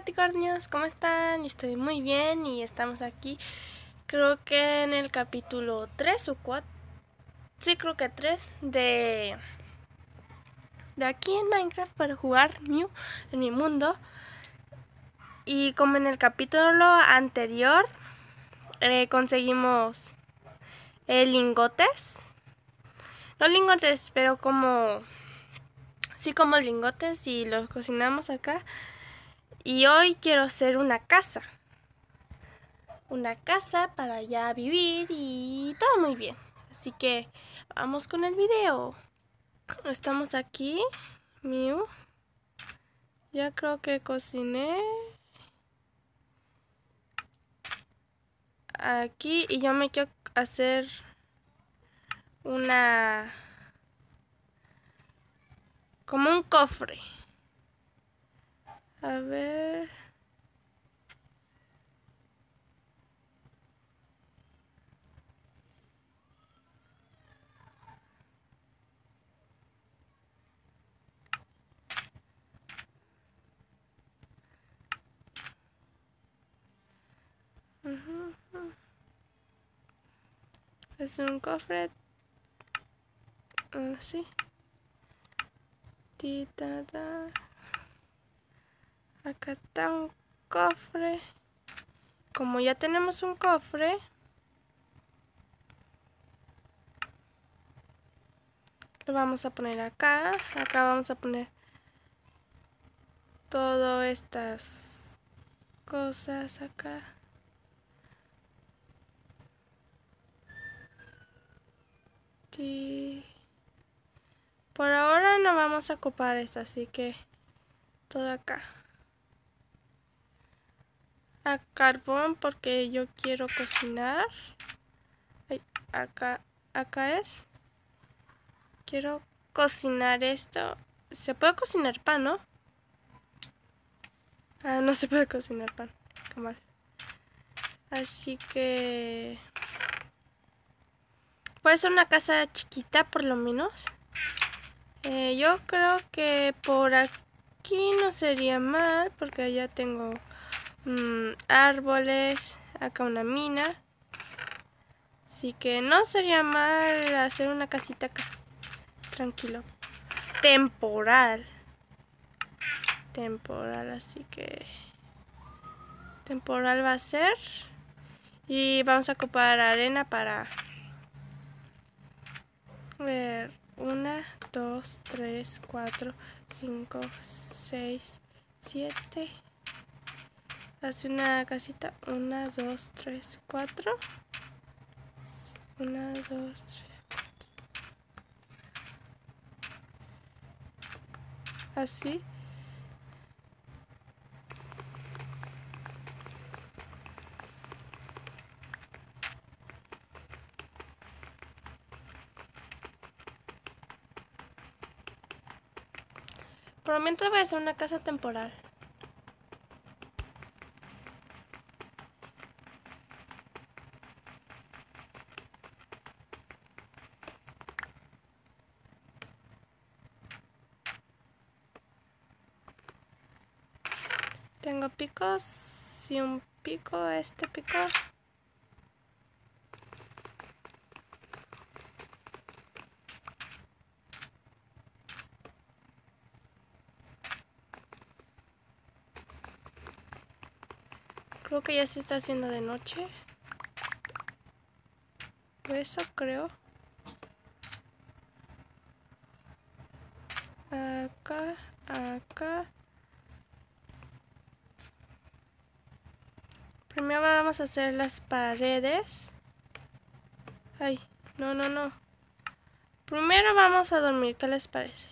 gaticornios, ¿cómo están? Yo estoy muy bien y estamos aquí, creo que en el capítulo 3 o 4, sí creo que 3 de aquí en Minecraft para jugar Mew en mi mundo. Y como en el capítulo anterior conseguimos lingotes, no lingotes, pero como lingotes y los cocinamos acá. Y hoy quiero hacer una casa para ya vivir y todo muy bien. Así que vamos con el video. Estamos aquí, Mew. Ya creo que cociné aquí y yo me quiero hacer como un cofre. A ver. Es un cofre así. Acá está un cofre. Como ya tenemos un cofre, lo vamos a poner acá. Acá vamos a poner todas estas cosas acá. Sí. Por ahora no vamos a ocupar eso, así que todo acá. A carbón porque yo quiero cocinar. Ay, acá es. Quiero cocinar esto. Se puede cocinar pan, ¿no? Ah, no se puede cocinar pan. Qué mal. Así que puede ser una casa chiquita por lo menos. Yo creo que por aquí no sería mal porque ya tengo árboles, acá una mina. Así que no sería mal hacer una casita acá. Tranquilo. Temporal, así que temporal va a ser. Y vamos a ocupar arena para ver. 1, 2, 3, 4, 5, 6, 7. Hace una casita. 1, 2, 3, 4. 1, 2, 3. Así. Por el momento voy a hacer una casa temporal. Tengo picos y un pico, este pico. Creo que ya se está haciendo de noche. Eso creo. Acá. Primero vamos a hacer las paredes. Ay, no. Primero vamos a dormir, ¿qué les parece?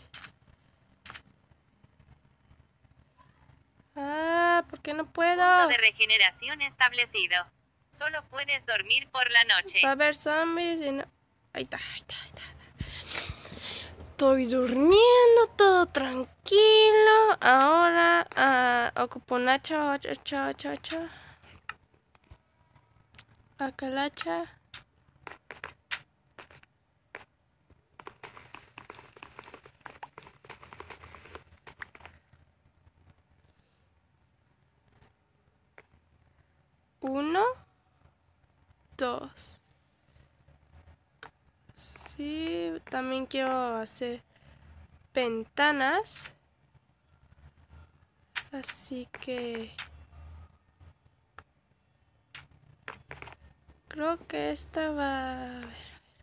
Ah, ¿por qué no puedo? Punto de regeneración establecido. Solo puedes dormir por la noche. Va a haber zombies y no... Ahí está. Estoy durmiendo, todo tranquilo. Ahora ocupo un hacha. Acá el hacha. 1, 2. Sí, también quiero hacer ventanas. Así que creo que esta va... A ver.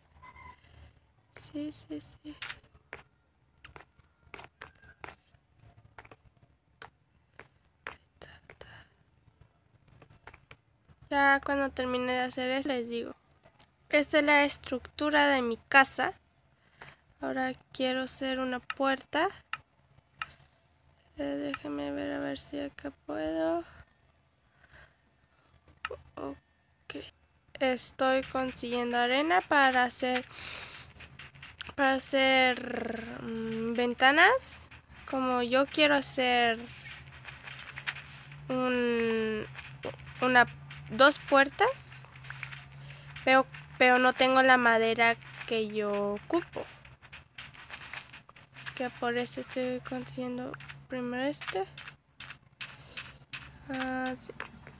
Sí. Ya cuando termine de hacer eso les digo. Esta es la estructura de mi casa. Ahora quiero hacer una puerta. Déjenme ver a ver si acá puedo. Ok. Estoy consiguiendo arena para hacer ventanas. Como yo quiero hacer dos puertas, pero no tengo la madera que yo ocupo. Que por eso estoy consiguiendo primero este. Sí.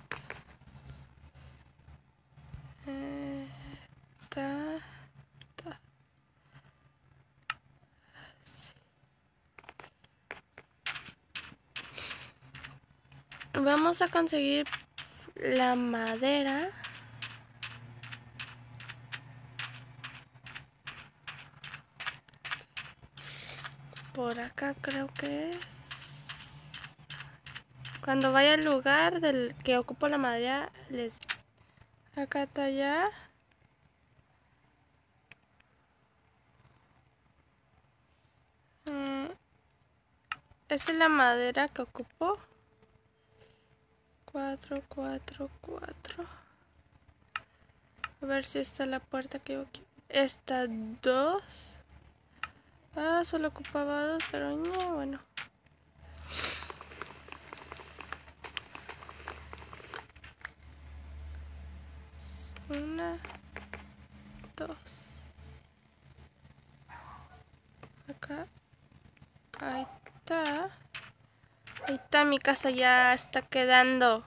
Sí. Vamos a conseguir la madera. Por acá creo que es. Cuando vaya al lugar del que ocupo la madera, les... Acá está ya. Esa es la madera que ocupo. 4. A ver si está la puerta que yo quiero. Esta 2. Solo ocupaba 2, pero no, bueno. Una, 2. Acá. Ahí está. Ahí está, mi casa ya está quedando.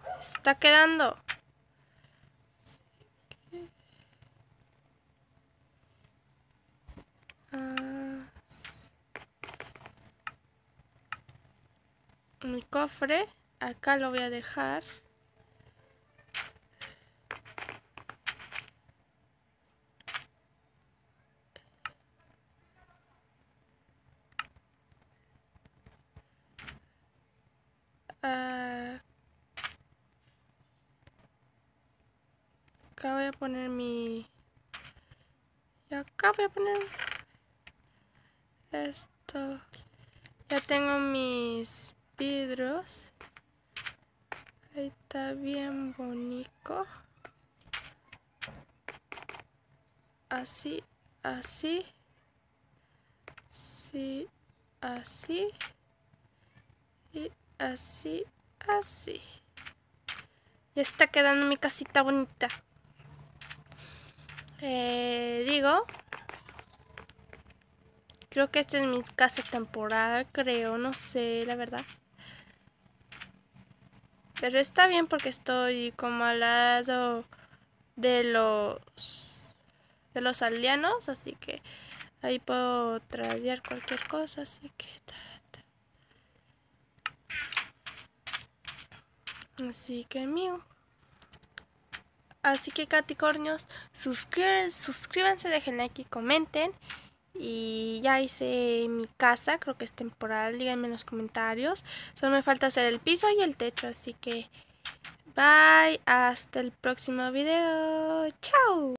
Mi cofre, acá lo voy a dejar. Acá voy a poner mi... Y acá voy a poner... Esto. Ya tengo mis vidrios. Ahí está bien bonito. Así. Sí, así. Y así. Ya está quedando mi casita bonita. Creo que esta es mi casa temporal, no sé, la verdad. Pero está bien porque estoy como al lado de los aldeanos, así que ahí puedo tradear cualquier cosa, así que... Así que mío. Así que Caticornios, suscríbanse, dejen like y comenten. Y ya hice mi casa, creo que es temporal, díganme en los comentarios. Solo me falta hacer el piso y el techo, así que bye, hasta el próximo video, chao.